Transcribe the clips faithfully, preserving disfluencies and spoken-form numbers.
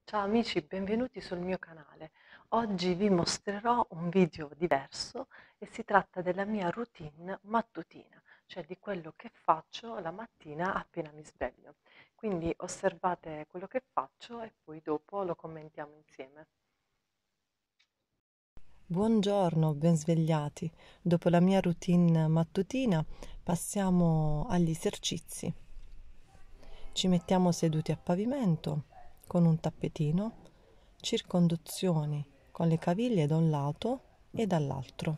Ciao amici, benvenuti sul mio canale. Oggi vi mostrerò un video diverso e si tratta della mia routine mattutina, cioè di quello che faccio la mattina appena mi sveglio. Quindi osservate quello che faccio e poi dopo lo commentiamo insieme. Buongiorno, ben svegliati. Dopo la mia routine mattutina passiamo agli esercizi. Ci mettiamo seduti a pavimento con un tappetino, circonduzioni con le caviglie da un lato e dall'altro.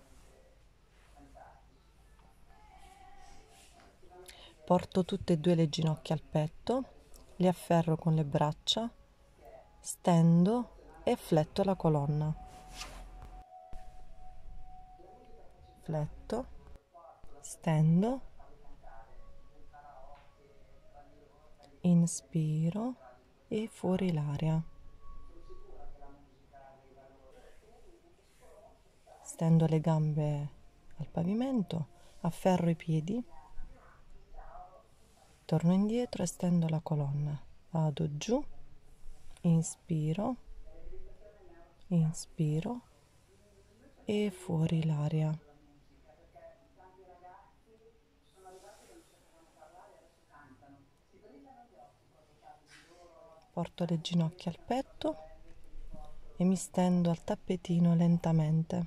Porto tutte e due le ginocchia al petto, le afferro con le braccia, stendo e fletto la colonna. Fletto, stendo, inspiro e fuori l'aria. Stendo le gambe al pavimento, afferro i piedi, torno indietro e stendo la colonna. Vado giù, inspiro, inspiro e fuori l'aria. Porto le ginocchia al petto e mi stendo al tappetino lentamente.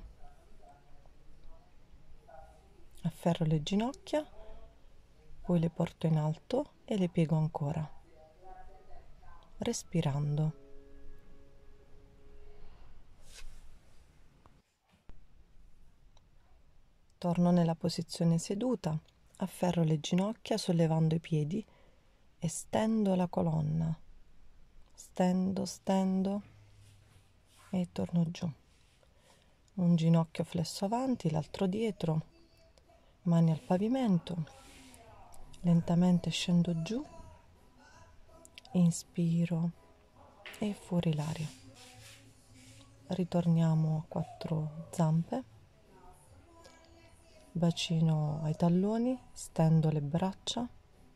Afferro le ginocchia, poi le porto in alto e le piego ancora, respirando. Torno nella posizione seduta, afferro le ginocchia sollevando i piedi e stendo la colonna. Stendo, stendo e torno giù. Un ginocchio flesso avanti, l'altro dietro, mani al pavimento. Lentamente scendo giù, inspiro e fuori l'aria. Ritorniamo a quattro zampe, bacino ai talloni, stendo le braccia,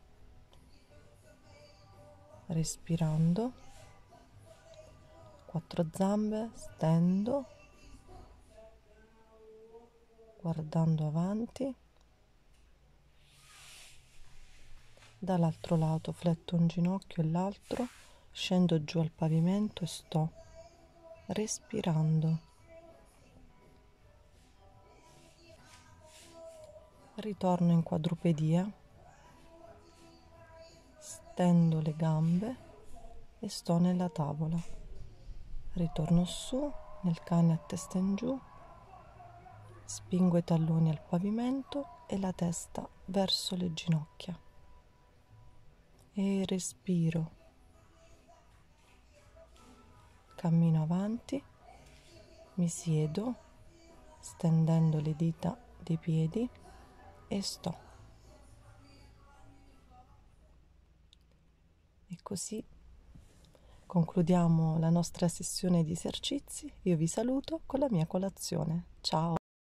respirando, quattro zampe, stendo, guardando avanti, dall'altro lato fletto un ginocchio e l'altro, scendo giù al pavimento e sto respirando. Ritorno in quadrupedia, stendo le gambe e sto nella tavola. Ritorno su nel cane a testa in giù, spingo i talloni al pavimento e la testa verso le ginocchia e respiro. Cammino avanti, mi siedo stendendo le dita dei piedi e sto. E così concludiamo la nostra sessione di esercizi. Io vi saluto con la mia colazione. Ciao!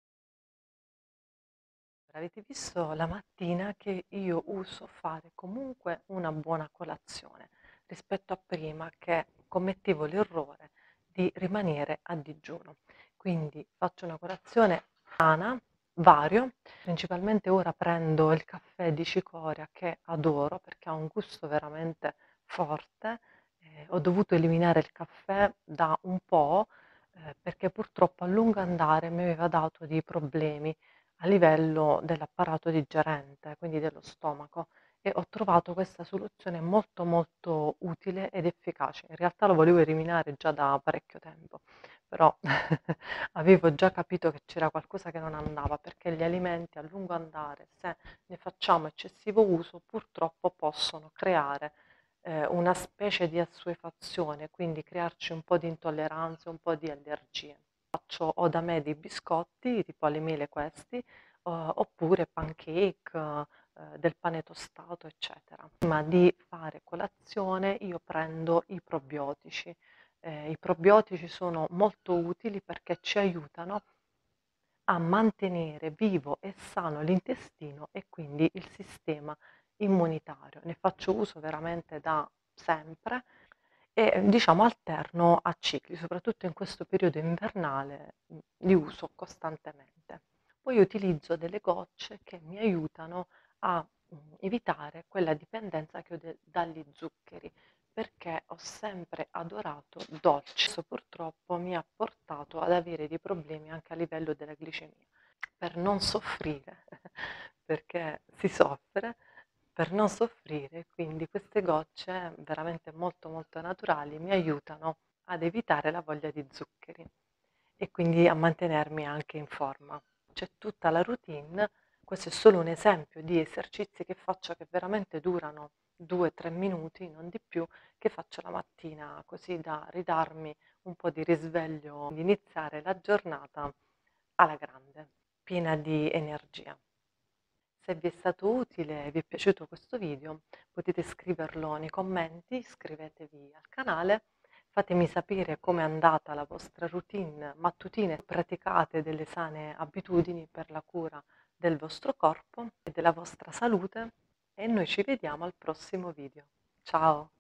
Avete visto la mattina che io uso fare comunque una buona colazione rispetto a prima che commettevo l'errore di rimanere a digiuno. Quindi faccio una colazione sana, vario, principalmente ora prendo il caffè di cicoria che adoro perché ha un gusto veramente forte. Eh, ho dovuto eliminare il caffè da un po' eh, perché purtroppo a lungo andare mi aveva dato dei problemi a livello dell'apparato digerente, quindi dello stomaco, e ho trovato questa soluzione molto molto utile ed efficace. In realtà lo volevo eliminare già da parecchio tempo, però avevo già capito che c'era qualcosa che non andava, perché gli alimenti a lungo andare, se ne facciamo eccessivo uso, purtroppo possono creare eh, una specie di assuefazione, quindi crearci un po' di intolleranze, un po' di allergie. Faccio ho da me dei biscotti, tipo alle mele questi, uhm, oppure pancake, uhm, del pane tostato, eccetera. Prima di fare colazione io prendo i probiotici. Ehm, I probiotici sono molto utili perché ci aiutano a mantenere vivo e sano l'intestino e quindi il sistema immunitario. Ne faccio uso veramente da sempre e diciamo alterno a cicli, soprattutto in questo periodo invernale mh, li uso costantemente. Poi utilizzo delle gocce che mi aiutano a mh, evitare quella dipendenza che ho de- dagli zuccheri, perché ho sempre adorato dolci. Questo purtroppo mi ha portato ad avere dei problemi anche a livello della glicemia. Per non soffrire, perché si soffre, per non soffrire, quindi queste gocce veramente molto molto naturali mi aiutano ad evitare la voglia di zuccheri e quindi a mantenermi anche in forma. C'è tutta la routine, questo è solo un esempio di esercizi che faccio che veramente durano due tre minuti, non di più, che faccio la mattina così da ridarmi un po' di risveglio, di iniziare la giornata alla grande, piena di energia. Se vi è stato utile e vi è piaciuto questo video, potete scriverlo nei commenti, iscrivetevi al canale, fatemi sapere com'è andata la vostra routine mattutina, praticate delle sane abitudini per la cura del vostro corpo e della vostra salute e noi ci vediamo al prossimo video. Ciao!